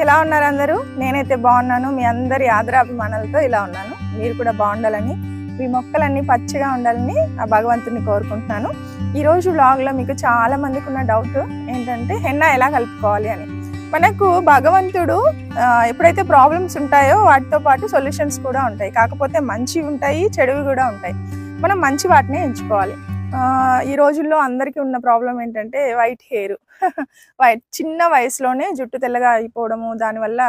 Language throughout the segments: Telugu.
ఎలా ఉన్నారు అందరూ? నేనైతే బాగున్నాను. మీ అందరి ఆదరాభిమానాలతో ఇలా ఉన్నాను. మీరు కూడా బాగుండాలని, మీ మొక్కలన్నీ పచ్చగా ఉండాలని ఆ భగవంతుని కోరుకుంటున్నాను. ఈరోజు వ్లాగ్లో మీకు చాలా మందికి ఉన్న డౌట్ ఏంటంటే హెన్నా ఎలా కలుపుకోవాలి అని. మనకు భగవంతుడు ఎప్పుడైతే ప్రాబ్లమ్స్ ఉంటాయో వాటితో పాటు సొల్యూషన్స్ కూడా ఉంటాయి. కాకపోతే మంచివి ఉంటాయి, చెడువి కూడా ఉంటాయి. మనం మంచి వాటిని ఎంచుకోవాలి. ఈ రోజుల్లో అందరికీ ఉన్న ప్రాబ్లం ఏంటంటే వైట్ హెయిర్. చిన్న వయసులోనే జుట్టు తెల్లగా అయిపోవడము, దానివల్ల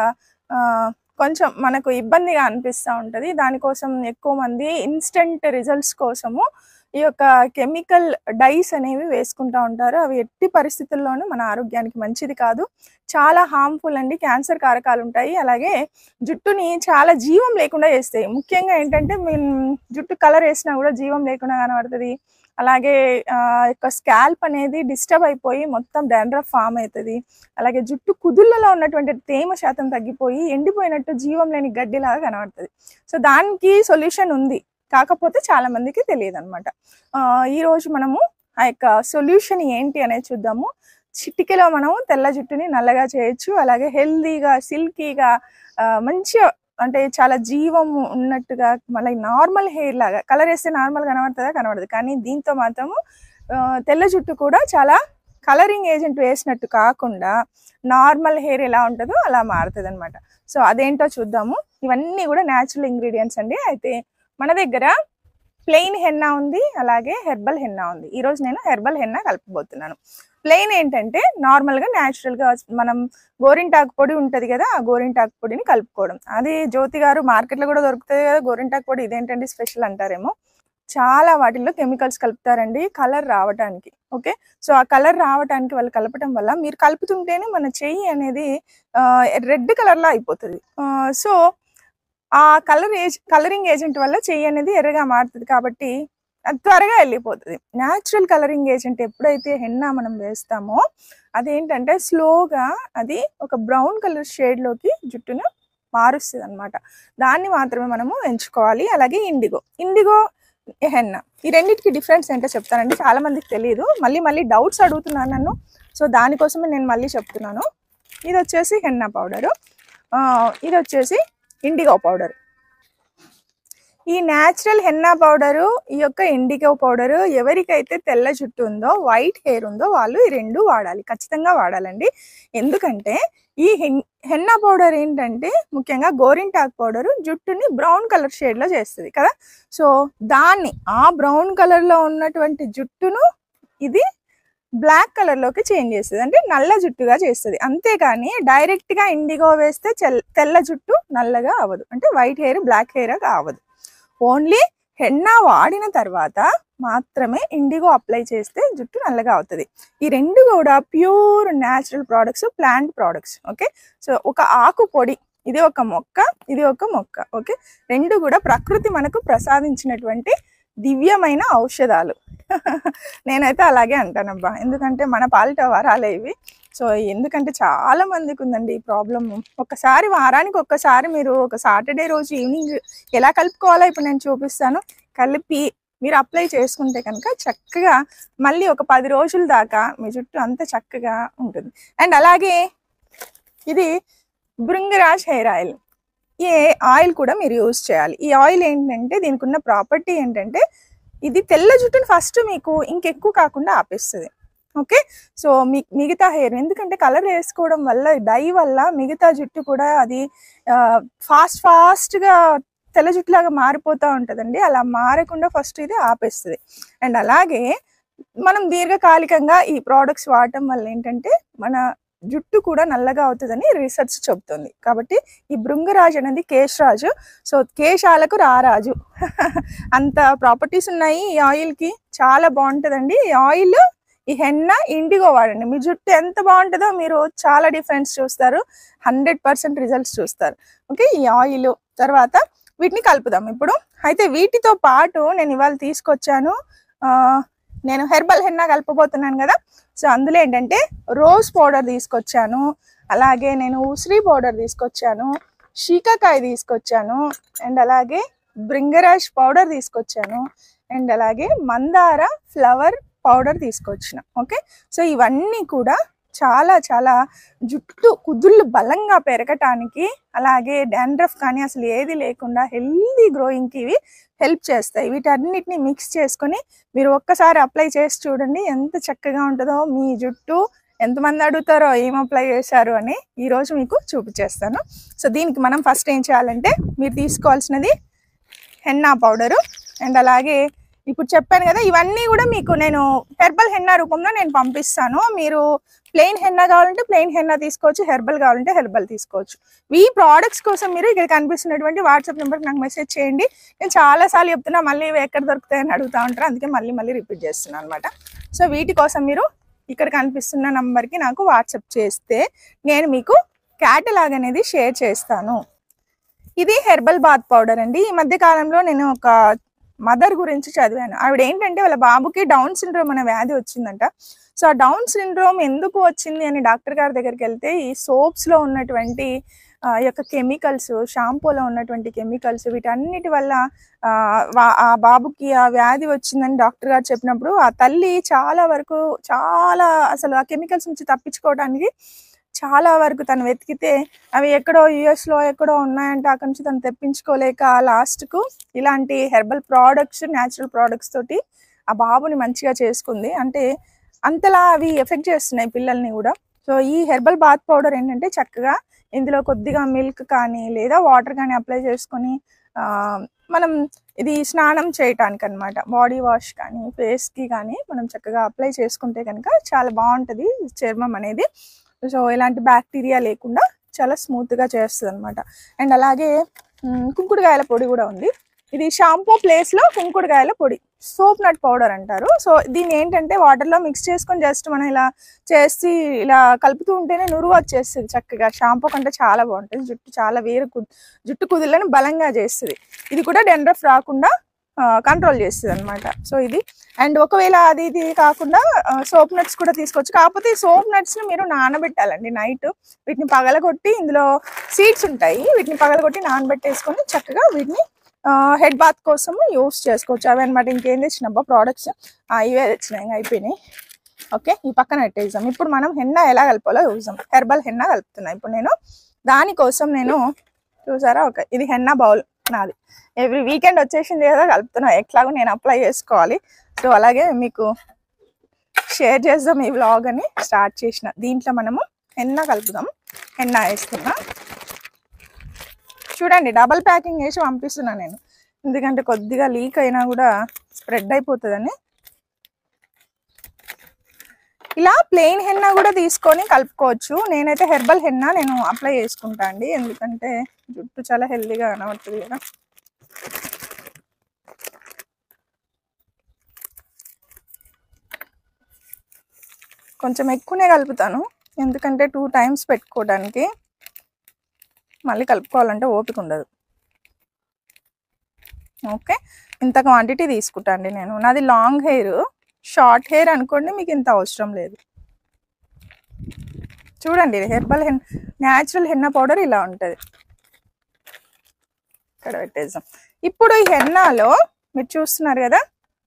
కొంచెం మనకు ఇబ్బందిగా అనిపిస్తూ ఉంటుంది. దానికోసం ఎక్కువ మంది ఇన్స్టెంట్ రిజల్ట్స్ కోసము ఈ యొక్క కెమికల్ డైస్ అనేవి వేసుకుంటూ ఉంటారు. అవి ఎట్టి పరిస్థితుల్లోనూ మన ఆరోగ్యానికి మంచిది కాదు, చాలా హార్మ్ఫుల్ అండి. క్యాన్సర్ కారకాలు ఉంటాయి. అలాగే జుట్టుని చాలా జీవం లేకుండా చేస్తాయి. ముఖ్యంగా ఏంటంటే జుట్టు కలర్ వేసినా కూడా జీవం లేకుండా కనబడుతుంది. అలాగే యొక్క స్కాల్ప్ అనేది డిస్టర్బ్ అయిపోయి మొత్తం డాండ్రఫ్ ఫామ్ అవుతుంది. అలాగే జుట్టు కుదుళ్ళలో ఉన్నటువంటి తేమ శాతం తగ్గిపోయి ఎండిపోయినట్టు జీవం లేని గడ్డిలాగా కనబడుతుంది. సో దానికి సొల్యూషన్ ఉంది, కాకపోతే చాలా మందికి తెలియదు అనమాట. ఈరోజు మనము ఆ యొక్క సొల్యూషన్ ఏంటి అనేది చూద్దాము. చిటికెలో మనము తెల్ల జుట్టుని నల్లగా చేయొచ్చు. అలాగే హెల్దీగా, సిల్కీగా, మంచిగా, అంటే చాలా జీవం ఉన్నట్టుగా, మళ్ళీ నార్మల్ హెయిర్ లాగా. కలర్ వేస్తే నార్మల్ కనబడుతుందా? కనబడదు. కానీ దీంతో మాత్రము తెల్ల జుట్టు కూడా చాలా కలరింగ్ ఏజెంట్ వేసినట్టు కాకుండా నార్మల్ హెయిర్ ఎలా ఉంటుందో అలా మారుతుంది అనమాట. సో అదేంటో చూద్దాము. ఇవన్నీ కూడా న్యాచురల్ ఇంగ్రీడియంట్స్ అండి. అయితే మన దగ్గర ప్లెయిన్ హెన్నా ఉంది, అలాగే హెర్బల్ హెన్నా ఉంది. ఈరోజు నేను హెర్బల్ హెన్నా కలపబోతున్నాను. ప్లెయిన్ ఏంటంటే నార్మల్గా న్యాచురల్గా మనం గోరింటాకు పొడి ఉంటుంది కదా, ఆ గోరింటాకు పొడిని కలుపుకోవడం. అది జ్యోతి గారు మార్కెట్లో కూడా దొరుకుతుంది కదా గోరింటాకు పొడి. ఇదేంటంటే స్పెషల్ అంటారేమో. చాలా వాటిల్లో కెమికల్స్ కలుపుతారండి కలర్ రావడానికి. ఓకే, సో ఆ కలర్ రావడానికి వాళ్ళు కలపటం వల్ల మీరు కలుపుతుంటేనే మన చెయ్యి అనేది రెడ్ కలర్లో అయిపోతుంది. సో ఆ కలరింగ్ ఏజెంట్ వల్ల చెయ్యి అనేది ఎర్రగా మారుతుంది, కాబట్టి అది త్వరగా వెళ్ళిపోతుంది. న్యాచురల్ కలరింగ్ ఏజెంట్ ఎప్పుడైతే హెన్నా మనం వేస్తామో అదేంటంటే స్లోగా అది ఒక బ్రౌన్ కలర్ షేడ్లోకి జుట్టును మారుస్తుంది అనమాట. దాన్ని మాత్రమే మనము ఎంచుకోవాలి. అలాగే ఇండిగో హెన్నా, ఈ రెండింటికి డిఫరెన్స్ ఏంటో చెప్తానండి. చాలా మందికి తెలియదు, మళ్ళీ డౌట్స్ అడుగుతున్నాను నన్ను. సో దానికోసమే నేను మళ్ళీ చెప్తున్నాను. ఇది వచ్చేసి హెన్నా పౌడరు, ఇది వచ్చేసి ఇండిగో పౌడర్. ఈ న్యాచురల్ హెన్నా పౌడరు, ఈ యొక్క ఇండిగో పౌడరు ఎవరికైతే తెల్ల జుట్టు ఉందో, వైట్ హెయిర్ ఉందో వాళ్ళు ఈ రెండు వాడాలి, ఖచ్చితంగా వాడాలండి. ఎందుకంటే ఈ హెన్నా పౌడర్ ఏంటంటే ముఖ్యంగా గోరింటాకు పౌడరు జుట్టుని బ్రౌన్ కలర్ షేడ్లో చేస్తుంది కదా. సో దాన్ని ఆ బ్రౌన్ కలర్లో ఉన్నటువంటి జుట్టును ఇది బ్లాక్ కలర్లోకి చేంజ్ చేస్తుంది, అంటే నల్ల జుట్టుగా చేస్తుంది. అంతేగాని డైరెక్ట్గా ఇండిగో వేస్తే తెల్ల జుట్టు నల్లగా అవ్వదు, అంటే వైట్ హెయిర్ బ్లాక్ హెయిర్ అవ్వదు. ఓన్లీ హెన్నా వాడిన తర్వాత మాత్రమే ఇండిగో అప్లై చేస్తే జుట్టు నల్లగా అవుతుంది. ఈ రెండు కూడా pure natural products, plant products. Okay, so ఒక ఆకు పొడి, ఇది ఒక మొక్క, ఇది ఒక మొక్క. ఓకే, రెండు కూడా ప్రకృతి మనకు ప్రసాదించినటువంటి దివ్యమైన ఔషధాలు. నేనైతే అలాగే అంటానబ్బా, ఎందుకంటే మన పాలిట వరాలే ఇవి. సో ఎందుకంటే చాలా మందికి ఉందండి ఈ ప్రాబ్లము. వారానికి ఒక్కసారి మీరు ఒక సాటర్డే రోజు ఈవినింగ్ ఎలా కలుపుకోవాలో ఇప్పుడు నేను చూపిస్తాను. కలిపి మీరు అప్లై చేసుకుంటే కనుక చక్కగా మళ్ళీ ఒక 10 రోజుల దాకా మీ జుట్టు అంత చక్కగా ఉంటుంది. అండ్ అలాగే ఇది భృంగరాజ్ హెయిర్ ఆయిల్. ఈ ఆయిల్ కూడా మీరు యూజ్ చేయాలి. ఈ ఆయిల్ ఏంటంటే దీనికి ఉన్న ప్రాపర్టీ ఏంటంటే ఇది తెల్ల జుట్టుని ఫస్ట్ మీకు ఇంకెక్కువ కాకుండా ఆపేస్తుంది. ఓకే, సో మిగతా హెయిర్, ఎందుకంటే కలర్ వేసుకోవడం వల్ల, డై వల్ల మిగతా జుట్టు కూడా అది ఫాస్ట్గా తెల్ల జుట్టులాగా మారిపోతూ ఉంటుందండి. అలా మారకుండా ఫస్ట్ ఇది ఆపేస్తుంది. అండ్ అలాగే మనం దీర్ఘకాలికంగా ఈ ప్రోడక్ట్స్ వాడటం వల్ల ఏంటంటే మన జుట్టు కూడా నల్లగా అవుతుందని రీసెర్చ్ చెబుతుంది. కాబట్టి ఈ భృంగరాజ్ అనేది కేశరాజు, సో కేశాలకు రారాజు అంత ప్రాపర్టీస్ ఉన్నాయి ఈ ఆయిల్కి. చాలా బాగుంటుందండి ఈ ఆయిల్. ఈ హెన్నా ఇండిగో వాడండి, మీ జుట్టు ఎంత బాగుంటుందో మీరు చాలా డిఫరెన్స్ చూస్తారు, 100% రిజల్ట్స్ చూస్తారు. ఓకే, ఈ ఆయిల్ తర్వాత వీటిని కలుపుదాం ఇప్పుడు. అయితే వీటితో పాటు నేను ఇవాళ తీసుకొచ్చాను, నేను హెర్బల్ హెన్నా కలపబోతున్నాను కదా. సో అందులో ఏంటంటే రోజ్ పౌడర్ తీసుకొచ్చాను, అలాగే నేను ఉసిరి పౌడర్ తీసుకొచ్చాను, శీకాకాయ తీసుకొచ్చాను, అండ్ అలాగే భృంగరాజ్ పౌడర్ తీసుకొచ్చాను, అండ్ అలాగే మందార ఫ్లవర్ పౌడర్ తీసుకొచ్చిన. ఓకే, సో ఇవన్నీ కూడా చాలా చాలా జుట్టు కుదుళ్ళు బలంగా పెరగటానికి, అలాగే డాండ్రఫ్ కానీ అసలు ఏది లేకుండా హెల్దీ గ్రోయింగ్కి ఇవి హెల్ప్ చేస్తాయి. వీటన్నిటిని మిక్స్ చేసుకొని మీరు ఒక్కసారి అప్లై చేసి చూడండి, ఎంత చక్కగా ఉంటుందో మీ జుట్టు. ఎంతమంది అడుగుతారో ఏం అప్లై చేశారు అని ఈరోజు మీకు చూపించేస్తాను. సో దీనికి మనం ఫస్ట్ ఏం చేయాలంటే, మీరు తీసుకోవాల్సినది హెన్నా పౌడరు, అండ్ అలాగే ఇప్పుడు చెప్పాను కదా, ఇవన్నీ కూడా మీకు నేను హెర్బల్ హెన్నా రూపంలో నేను పంపిస్తాను. మీరు ప్లెయిన్ హెన్నా కావాలంటే ప్లెయిన్ హెన్నా తీసుకోవచ్చు, హెర్బల్ కావాలంటే హెర్బల్ తీసుకోవచ్చు. ఈ ప్రోడక్ట్స్ కోసం మీరు ఇక్కడ కనిపిస్తున్నటువంటి వాట్సాప్ నెంబర్కి నాకు మెసేజ్ చేయండి. నేను చాలాసార్లు చెప్తున్నా, మళ్ళీ ఇవి ఎక్కడ దొరుకుతాయని అడుగుతూ ఉంటారు, అందుకే మళ్ళీ రిపీట్ చేస్తున్నాను అనమాట. సో వీటి కోసం మీరు ఇక్కడ కనిపిస్తున్న నంబర్కి నాకు వాట్సాప్ చేస్తే నేను మీకు క్యాటలాగ్ అనేది షేర్ చేస్తాను. ఇది హెర్బల్ బాత్ పౌడర్ అండి. ఈ మధ్య కాలంలో నేను ఒక మదర్ గురించి చదివాను. ఆవిడ ఏంటంటే వాళ్ళ బాబుకి డౌన్ సిండ్రోమ్ అనే వ్యాధి వచ్చిందంట. సో ఆ డౌన్ సిండ్రోమ్ ఎందుకు వచ్చింది అని డాక్టర్ గారి దగ్గరికి వెళ్తే, ఈ సోప్స్లో ఉన్నటువంటి యొక్క కెమికల్స్, షాంపూలో ఉన్నటువంటి కెమికల్స్, వీటన్నిటి వల్ల ఆ బాబుకి ఆ వ్యాధి వచ్చిందని డాక్టర్ గారు చెప్పినప్పుడు, ఆ తల్లి చాలా అసలు ఆ కెమికల్స్ నుంచి తప్పించుకోవడానికి చాలా వరకు తను వెతికితే అవి ఎక్కడో యుఎస్లో ఎక్కడో ఉన్నాయంటే అక్కడి నుంచి తను తెప్పించుకోలేక లాస్ట్కు ఇలాంటి హెర్బల్ ప్రోడక్ట్స్, న్యాచురల్ ప్రోడక్ట్స్ తోటి ఆ బాబుని మంచిగా చేసుకుంది. అంటే అంతలా అవి ఎఫెక్ట్ చేస్తున్నాయి పిల్లల్ని కూడా. సో ఈ హెర్బల్ బాత్ పౌడర్ ఏంటంటే, చక్కగా ఇందులో కొద్దిగా మిల్క్ కానీ లేదా వాటర్ కానీ అప్లై చేసుకొని మనం ఇది స్నానం చేయటానికి అనమాట, బాడీ వాష్ కానీ ఫేస్కి కానీ మనం చక్కగా అప్లై చేసుకుంటే కనుక చాలా బాగుంటుంది చర్మం అనేది. సో ఇలాంటి బ్యాక్టీరియా లేకుండా చాలా స్మూత్గా చేస్తుంది అనమాట. అండ్ అలాగే కుంకుడుకాయల పొడి కూడా ఉంది. ఇది షాంపూ ప్లేస్లో కుంకుడుకాయల పొడి, సోప్ నట్ పౌడర్ అంటారు. సో దీన్ని ఏంటంటే వాటర్లో మిక్స్ చేసుకొని జస్ట్ మనం ఇలా చేసి ఇలా కలుపుతూ ఉంటేనే నురుగు వచ్చేస్తుంది చక్కగా. షాంపూ కంటే చాలా బాగుంటుంది, జుట్టు చాలా జుట్టు కుదుళ్ళని బలంగా చేస్తుంది. ఇది కూడా డాండ్రఫ్ రాకుండా కంట్రోల్ చేస్తుంది అనమాట. సో ఇది, అండ్ ఒకవేళ ఇది కాకుండా సోప్ నట్స్ కూడా తీసుకోవచ్చు. కాకపోతే ఈ సోప్ నట్స్ని మీరు నానబెట్టాలండి నైట్. వీటిని పగలగొట్టి, ఇందులో సీడ్స్ ఉంటాయి, వీటిని పగలగొట్టి నానబెట్టేసుకొని చక్కగా వీటిని హెడ్ బాత్ కోసం యూస్ చేసుకోవచ్చు. అవి అనమాట. ఇంకేం తెచ్చినబ్బా ప్రోడక్ట్స్, ఇవే తెచ్చినాయి, ఇంకా అయిపోయినాయి. ఓకే, ఈ పక్కన పెట్టేద్దాం. ఇప్పుడు మనం హెన్నా ఎలా కలపాలో చూద్దాం. హెర్బల్ హెన్నా కలుపుతున్నా ఇప్పుడు నేను. దానికోసం నేను చూసారా, ఓకే, ఇది హెన్నా బౌల్ నాది. ఎవ్రీ వీకెండ్ వచ్చేసింది కదా, కలుపుతున్నా. ఎట్లాగో నేను అప్లై చేసుకోవాలి. సో అలాగే మీకు షేర్ చేద్దాం ఈ వ్లాగ్ అని స్టార్ట్ చేసిన. దీంట్లో మనము హెన్నా కలుపుదాం. హెన్నా వేస్తున్నా చూడండి, డబల్ ప్యాకింగ్ వేసి పంపిస్తున్నా నేను, ఎందుకంటే కొద్దిగా లీక్ అయినా కూడా స్ప్రెడ్ అయిపోతుందని. ఇలా ప్లెయిన్ హెన్నా కూడా తీసుకొని కలుపుకోవచ్చు. నేనైతే హెర్బల్ హెన్నా నేను అప్లై చేసుకుంటా అండి, ఎందుకంటే జుట్టు చాలా హెల్దీగా కనబడుతుంది కదా. కొంచెం ఎక్కువనే కలుపుతాను, ఎందుకంటే 2 times పెట్టుకోవడానికి, మళ్ళీ కలుపుకోవాలంటే ఓపిక ఉండదు. ఓకే, ఇంత క్వాంటిటీ తీసుకుంటా అండి నేను. నాది లాంగ్ హెయిర్, షార్ట్ హెయిర్ అనుకోండి మీకు ఇంత అవసరం లేదు. చూడండి, హెర్బల్ న్యాచురల్ హెన్నా పౌడర్ ఇలా ఉంటుంది. ఇక్కడ పెట్టేద్దాం. ఇప్పుడు ఈ హెన్నాలో మీరు చూస్తున్నారు కదా,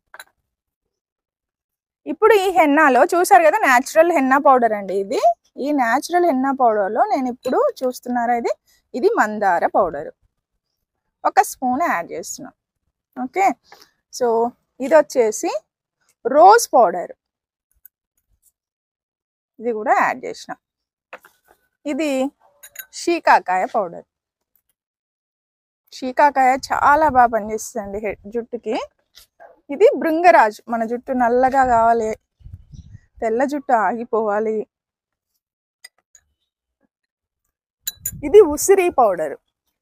ఇప్పుడు ఈ హెన్నాలో చూసారు కదా, న్యాచురల్ హెన్నా పౌడర్ అండి ఇది. ఈ న్యాచురల్ హెన్నా పౌడర్లో నేను ఇప్పుడు చూస్తున్నారా, ఇది మందార పౌడర్, 1 స్పూన్ యాడ్ చేస్తున్నాం. ఓకే, సో ఇది వచ్చేసి రోజ్ పౌడర్, ఇది కూడా యాడ్ చేసిన. ఇది షీకాకాయ పౌడర్. షీకాకాయ చాలా బాగా పనిచేస్తుందండి జుట్టుకి. ఇది భృంగరాజు, మన జుట్టు నల్లగా కావాలి, తెల్ల జుట్టు ఆగిపోవాలి. ఇది ఉసిరి పౌడర్.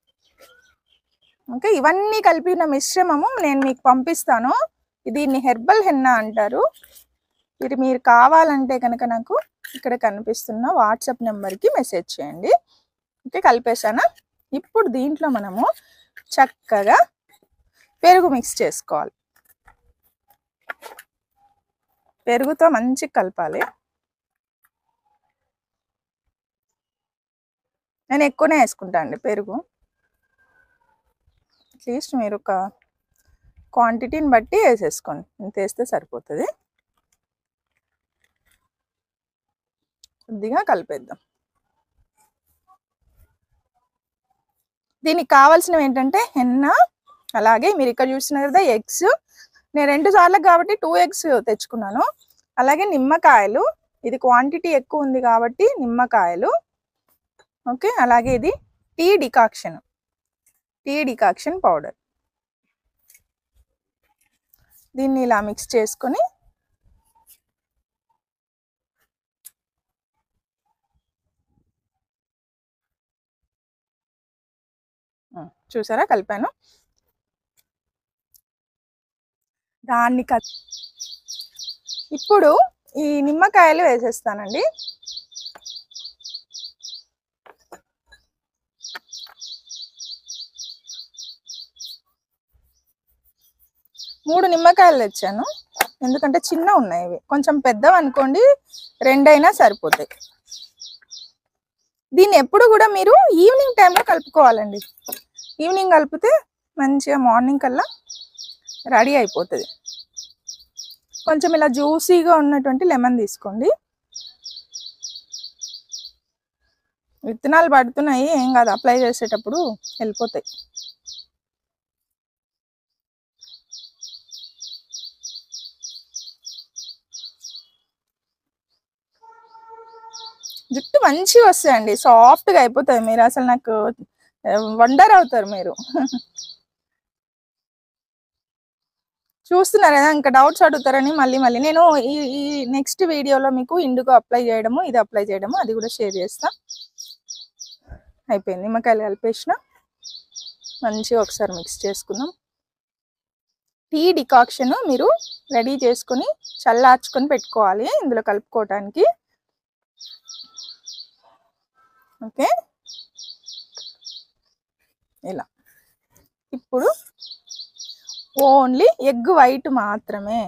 ఓకే, ఇవన్నీ కలిపిన మిశ్రమము నేను మీకు పంపిస్తాను. దీన్ని హెర్బల్ హెన్నా అంటారు. ఇది మీరు కావాలంటే కనుక నాకు ఇక్కడ కనిపిస్తున్న వాట్సాప్ నెంబర్కి మెసేజ్ చేయండి. ఓకే, కలిపేసానా. ఇప్పుడు దీంట్లో మనము చక్కగా పెరుగు మిక్స్ చేసుకోవాలి. పెరుగుతో మంచిగా కలపాలి. నేను ఎక్కువనే వేసుకుంటా అండి పెరుగు. అట్లీస్ట్ మీరు ఒక క్వాంటిటీని బట్టి వేసేసుకోండి, ఇంత వేస్తే సరిపోతుంది. కొద్దిగా కలిపేద్దాం. దీనికి కావాల్సినవి ఏంటంటే హెన్న, అలాగే మీరు ఇక్కడ చూస్తున్నారు కదా ఎగ్స్. నేను 2 సార్లకు కాబట్టి 2 ఎగ్స్ తెచ్చుకున్నాను. అలాగే నిమ్మకాయలు, ఇది క్వాంటిటీ ఎక్కువ ఉంది కాబట్టి నిమ్మకాయలు. ఓకే, అలాగే ఇది టీ డికాక్షన్ పౌడర్. దీన్ని ఇలా మిక్స్ చేసుకొని చూసారా కలిపాను. దాన్ని ఇప్పుడు ఈ నిమ్మకాయలు వేసేస్తానండి. మూడు నిమ్మకాయలు తెచ్చాను, ఎందుకంటే చిన్న ఉన్నాయి ఇవి. కొంచెం పెద్దవి అనుకోండి, 2 అయినా సరిపోతాయి. దీన్ని ఎప్పుడు కూడా మీరు ఈవినింగ్ టైంలో కలుపుకోవాలండి. ఈవినింగ్ కలిపితే మంచిగా మార్నింగ్ కల్లా రెడీ అయిపోతుంది. కొంచెం ఇలా జ్యూసీగా ఉన్నటువంటి లెమన్ తీసుకోండి. విత్తనాలు పడుతున్నాయి, ఏం కాదు, అప్లై చేసేటప్పుడు వెళ్ళిపోతాయి. జుట్టు మంచిగా వస్తాయండి, సాఫ్ట్గా అయిపోతుంది. మీరు అసలు నాకు వండర్ అవుతారు మీరు. చూస్తున్నారు కదా, ఇంకా డౌట్స్ అడుగుతారని మళ్ళీ నేను ఈ నెక్స్ట్ వీడియోలో మీకు ఇండిగో అప్లై చేయడము, ఇది అప్లై చేయడము, అది కూడా షేర్ చేస్తా. అయిపోయింది, నిమ్మకాయలు కలిపేసిన. మంచిగా ఒకసారి మిక్స్ చేసుకుందాం. టీ డికాక్షన్ మీరు రెడీ చేసుకొని చల్లార్చుకొని పెట్టుకోవాలి ఇందులో కలుపుకోవడానికి. ఓకే, ఇలా. ఇప్పుడు ఓన్లీ ఎగ్ వైట్ మాత్రమే,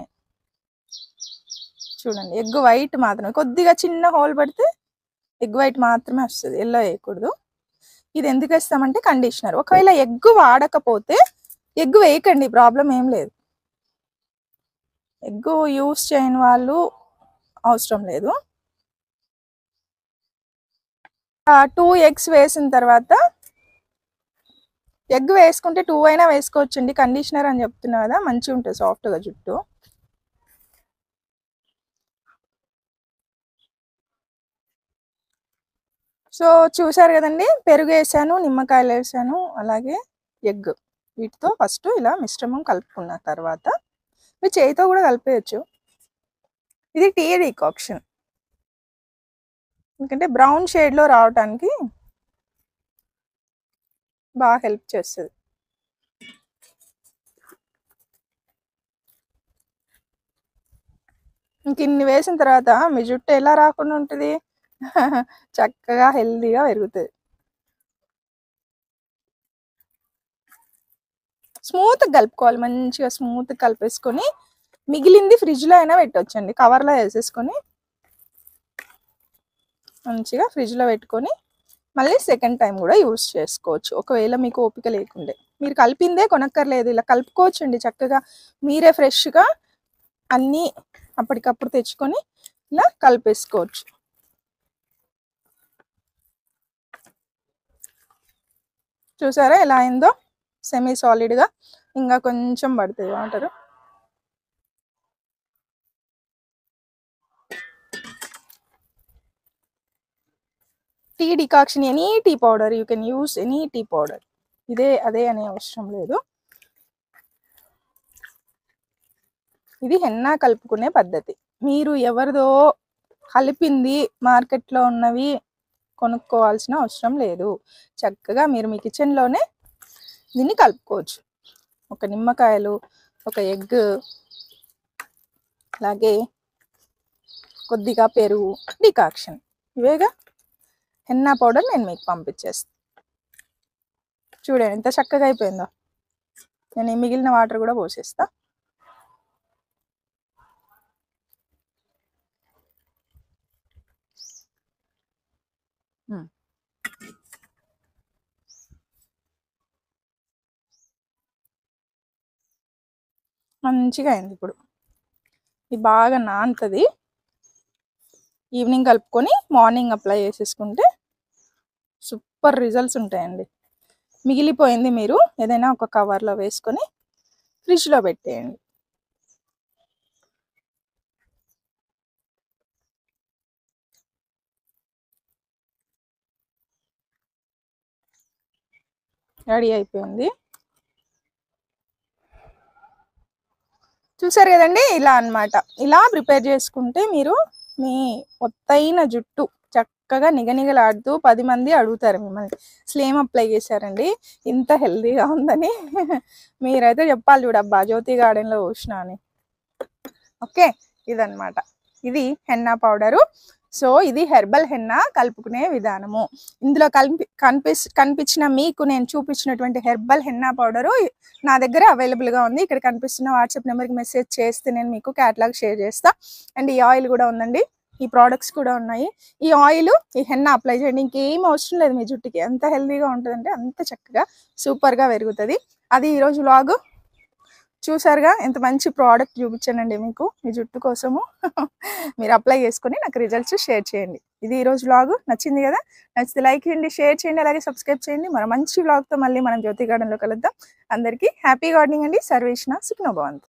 చూడండి, ఎగ్ వైట్ మాత్రమే. కొద్దిగా చిన్న హోల్ పడితే ఎగ్ వైట్ మాత్రమే వస్తుంది, ఎల్లో వేయకూడదు. ఇది ఎందుకు వేస్తామంటే కండిషనర్. ఒకవేళ ఎగ్ వాడకపోతే ఎగ్ వేయకండి, ప్రాబ్లం ఏం లేదు. ఎగ్ యూస్ చేయని వాళ్ళు అవసరం లేదు. 2 ఎగ్స్ వేసిన తర్వాత, ఎగ్ వేసుకుంటే 2 అయినా వేసుకోవచ్చండి. కండిషనర్ అని చెప్తున్నా కదా, మంచిగా ఉంటుంది సాఫ్ట్గా జుట్టు. సో చూసారు కదండి, పెరుగు వేసాను, నిమ్మకాయలు వేసాను, అలాగే ఎగ్. వీటితో ఫస్ట్ ఇలా మిశ్రమం కలుపుకున్న తర్వాత మీరు చేయితో కూడా కలిపేయచ్చు. ఇది టీ డికాక్షన్, ఎందుకంటే బ్రౌన్ షేడ్లో రావడానికి బాగా హెల్ప్ చేస్తుంది. ఇంక ఇన్ని వేసిన తర్వాత మీ జుట్టు ఎలా రాకుండా ఉంటుంది, చక్కగా హెల్దీగా పెరుగుతుంది. స్మూత్గా కలుపుకోవాలి, మంచిగా స్మూత్గా కలిపేసుకొని మిగిలింది ఫ్రిడ్జ్లో అయినా పెట్టవచ్చండి. కవర్లో వేసేసుకొని మంచిగా ఫ్రిడ్జ్లో పెట్టుకొని మళ్ళీ సెకండ్ టైం కూడా యూస్ చేసుకోవచ్చు. ఒకవేళ మీకు ఓపిక లేకుండే, మీరు కలిపిందే కొనక్కర్లేదు, ఇలా కలుపుకోవచ్చండి చక్కగా. మీరే ఫ్రెష్గా అన్నీ అప్పటికప్పుడు తెచ్చుకొని ఇలా కలిపేసుకోవచ్చు. చూసారా ఎలా అయిందో, సెమీ సాలిడ్గా. ఇంకా కొంచెం పడుతుంది water. Tea decoction, any tea powder, you can use any tea powder. ఇదే అదే అనే అవసరం లేదు. ఇది హెన్నా కలుపుకునే పద్ధతి. మీరు ఎవరిదో కలిపింది మార్కెట్లో ఉన్నవి కొనుక్కోవాల్సిన అవసరం లేదు. చక్కగా మీరు మీ కిచెన్లోనే దీన్ని కలుపుకోవచ్చు. ఒక నిమ్మకాయలు, ఒక ఎగ్, అలాగే కొద్దిగా పెరుగు, డికాక్షన్, ఇవేగా. హెన్నా పౌడర్ నేను మీకు పంపించేస్తాను. చూడండి ఎంత చక్కగా అయిపోయిందో. నేను మిగిలిన వాటర్ కూడా పోసేస్తా. మంచిగా అయింది. ఇప్పుడు ఇది బాగా నానుతుంది. ఈవినింగ్ కలుపుకొని మార్నింగ్ అప్లై చేసేసుకుంటే సూపర్ రిజల్ట్స్ ఉంటాయండి. మిగిలిపోయింది మీరు ఏదైనా ఒక కవర్లో వేసుకొని ఫ్రిడ్జ్లో పెట్టేయండి. రెడీ అయిపోయింది. చూసారు కదండి, ఇలా అన్నమాట. ఇలా ప్రిపేర్ చేసుకుంటే మీరు మీ ఒత్తైన జుట్టు చక్కగా నిగనిగలాడుతూ 10 మంది అడుగుతారు మిమ్మల్ని, అసలు ఏం అప్లై చేశారండి ఇంత హెల్దీగా ఉందని. మీరైతే చెప్పాలి చూడబ్బా జ్యోతి గార్డెన్లో చూసిన అని. ఓకే, ఇదన్నమాట. ఇది హెన్నా పౌడరు. సో ఇది హెర్బల్ హెన్నా కలుపుకునే విధానము. ఇందులో కనిపించిన మీకు నేను చూపించినటువంటి హెర్బల్ హెన్నా పౌడరు నా దగ్గర అవైలబుల్గా ఉంది. ఇక్కడ కనిపిస్తున్న వాట్సాప్ నెంబర్కి మెసేజ్ చేస్తే నేను మీకు క్యాటలాగ్ షేర్ చేస్తా. అండ్ ఈ ఆయిల్ కూడా ఉందండి, ఈ ప్రోడక్ట్స్ కూడా ఉన్నాయి. ఈ ఆయిల్ ఈ హెన్నా అప్లై చేయండి, ఇంకేం అవసరం లేదు. మీ జుట్టుకి ఎంత హెల్దీగా ఉంటుందంటే అంత చక్కగా సూపర్గా పెరుగుతుంది. అది ఈరోజు వ్లాగ్. చూసారుగా ఎంత మంచి ప్రోడక్ట్ చూపించానండి మీకు మీ జుట్టు కోసము. మీరు అప్లై చేసుకొని నాకు రిజల్ట్స్ షేర్ చేయండి. ఇది ఈరోజు వ్లాగ్. నచ్చింది కదా? నచ్చితే లైక్ చేయండి, షేర్ చేయండి, అలాగే సబ్స్క్రైబ్ చేయండి. మరో మంచి వ్లాగ్తో మళ్ళీ మనం జ్యోతి గార్డెన్లో కలుద్దాం. అందరికీ హ్యాపీ గార్డెనింగ్ అండి. సర్వేషణ సుఖినో భవంతు.